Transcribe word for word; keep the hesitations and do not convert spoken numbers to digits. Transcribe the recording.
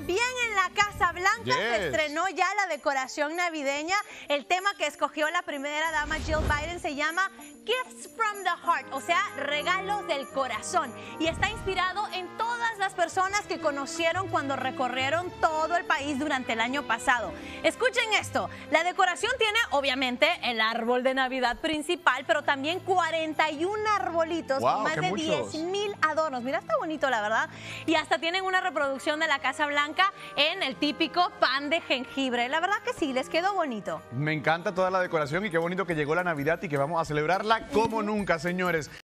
También en la Casa Blanca Yes. se estrenó ya la decoración navideña. El tema que escogió la primera dama Jill Biden se llama Gifts from the Heart, o sea, regalos del corazón. Y está inspirado en todas las personas que conocieron cuando recorrieron todo el país durante el año pasado. Escuchen esto, la decoración tiene obviamente el árbol de Navidad principal, pero también cuarenta y un arbolitos Wow, con más qué de muchos. diez mil adornos. Mira, está bonito, la verdad. Y hasta tienen una reproducción de la Casa Blanca en el típico pan de jengibre. La verdad que sí, les quedó bonito. Me encanta toda la decoración y qué bonito que llegó la Navidad y que vamos a celebrarla como nunca, señores.